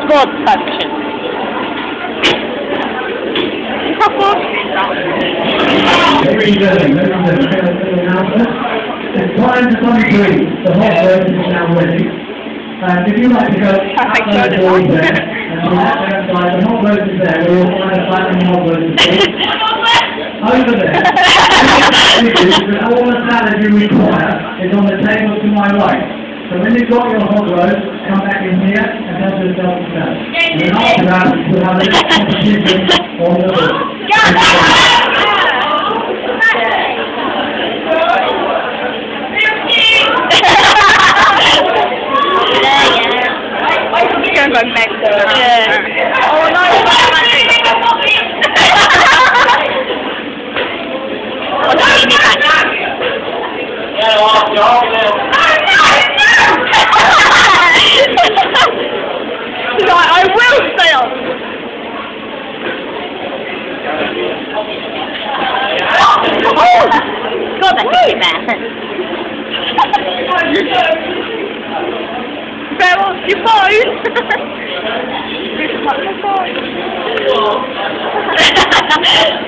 God touching. It's time to complete. The hot road is now ready. And if you'd like to go outside the door there, and we'll have to outside, the hot road is there. We'll find a site and the hot road is there. Over there. All the salad you require is on the table to my right. So when you've got your hot road, come back in here and help yourself to salad. And then after that, we'll have a little competition on the book. Going by Mexico. Yeah. Oh no, I will fail. Oh, God, I hate that. Fell off your phone.